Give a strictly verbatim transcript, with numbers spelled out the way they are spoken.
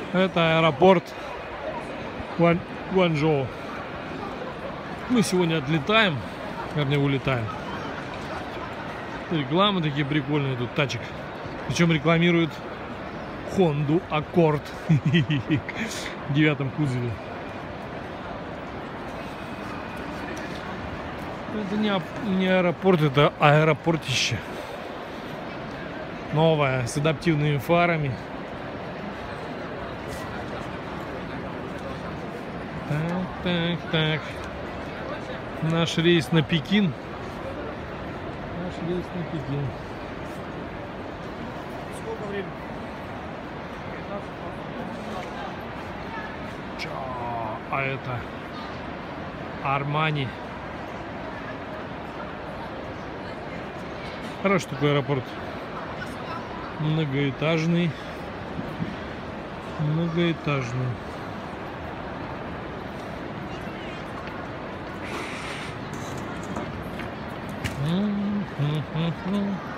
Это аэропорт Гуан... Гуанчжоу. Мы сегодня отлетаем, вернее улетаем. Рекламы такие прикольные тут, тачек. Причем рекламируют Honda Accord в девятом кузове. Это не, не аэропорт, это аэропортище. Новое, с адаптивными фарами. Так, так, так. Наш рейс на Пекин. Наш рейс на Пекин. Сколько времени? Ча, а это Армани. Хороший такой аэропорт. Многоэтажный. Многоэтажный. Mm-hmm.